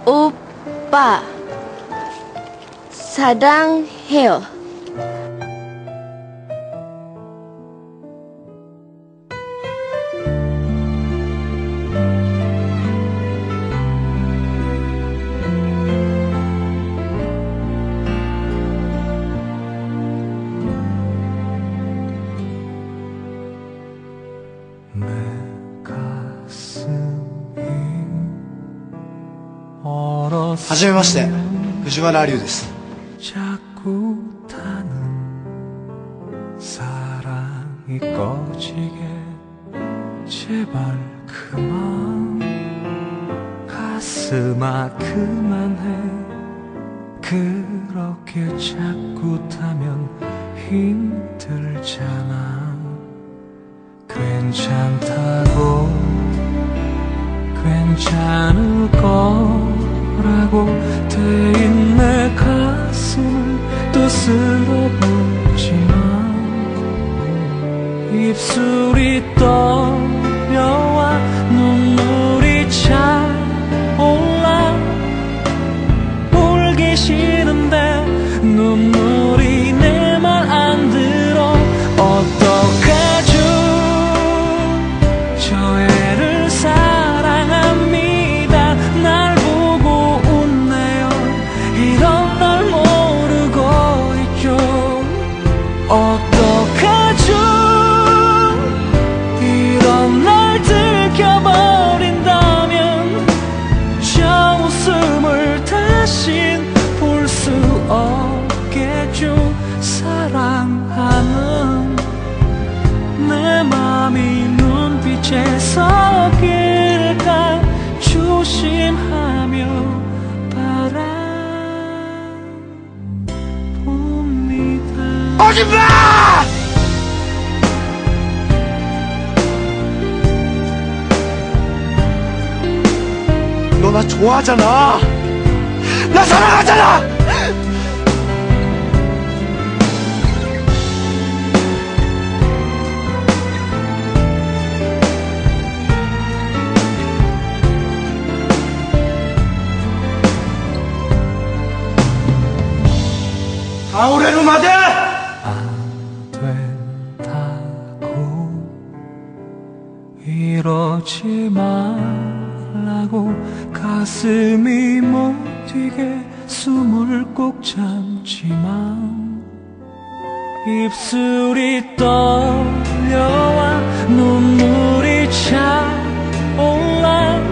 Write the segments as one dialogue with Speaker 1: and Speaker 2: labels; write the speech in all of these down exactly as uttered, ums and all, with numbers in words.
Speaker 1: 오빠, 사랑해요.
Speaker 2: 내 가슴이 얼었으면
Speaker 3: はじめまして、藤原龍です。
Speaker 2: 자꾸 타는 사랑이 꺼지게 제발 그만 가슴아 그만해 그렇게 자꾸 타면 힘들잖아 괜찮다고 괜찮을 거라고 데인 내 가슴을 또 쓸어보지만 입술이 떨려와 눈물이 차올라 울기 싫은데 눈물이 내 말 안 들어 어떡하죠 저 애를 사랑합니다 날 보고 웃네요 이런 날 모르고 있죠 어떡하죠 이런 날 들켜버린다면 저 웃음을 다신 볼 수 없겠죠 사랑하는 내 맘이 눈빛에 섞일까 조심하며 바라봅니다
Speaker 3: 오지마! 너 나 좋아하잖아. 나 사랑하잖아. 아우레누 마데!
Speaker 2: 안 된다고 이러지 말라고 가슴이 못 뛰게 숨을 꼭 참지만 입술이 떨려와 눈물이 차올라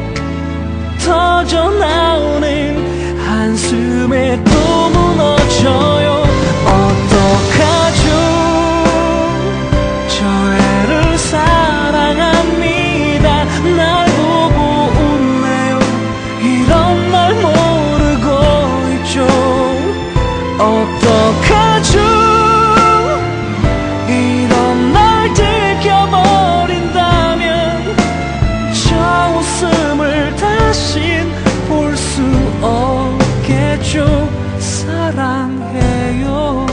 Speaker 2: 터져 나오는 한숨에 또 무너져요 어떡하죠 저 애를 사랑합니다 날 보고 웃네요 이런 날 모르고 있죠 어떡하죠 이런 날 들켜버린다면 저 웃음을 다신 볼 수 없겠죠 사랑해요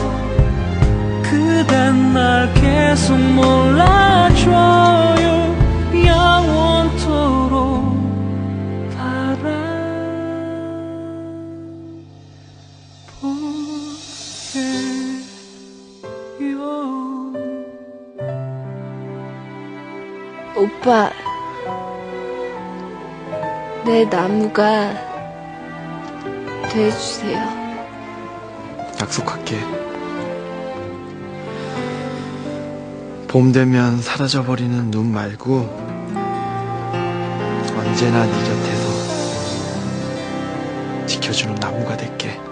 Speaker 2: 그댄 날 계속 몰라줘요 영원토록 바라볼게요
Speaker 1: 오빠, 내 나무가 돼주세요.
Speaker 3: 약속할게. 봄 되면 사라져버리는 눈 말고 언제나 네 곁에서 지켜주는 나무가 될게.